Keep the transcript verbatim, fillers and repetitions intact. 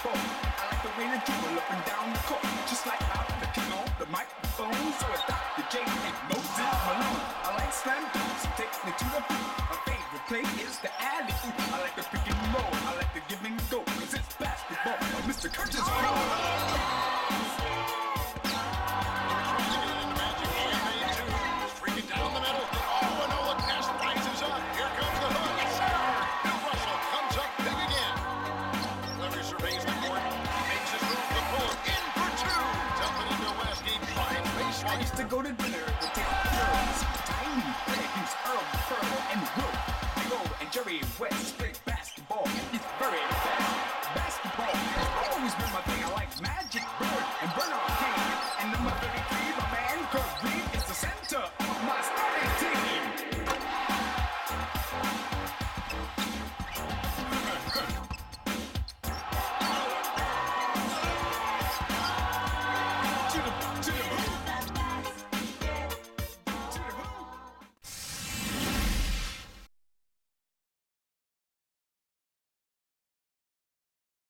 basketball. I like the way they dribble up and down the court, just like I'm the king on the microphone. So it's Doctor J and Moses Malone. I like slam dunks, it takes me to the beat. My favorite play is the alley oop. I like the pick and roll, I like the give and go, cause it's basketball. Oh, Mister Curtis Rowe. Down the middle. Oh, and Ola Cass rises up. Here comes the hook. Yes, sir. Bill Russell comes up big again. Larry surveys the court. He makes his move to pull. In for two. Dumping into Westy. Finds baseline. I used to go to dinner with Dick Girls. Tiny Fred, use Earl, Pearl, and Will. Big O and Jerry West. Straight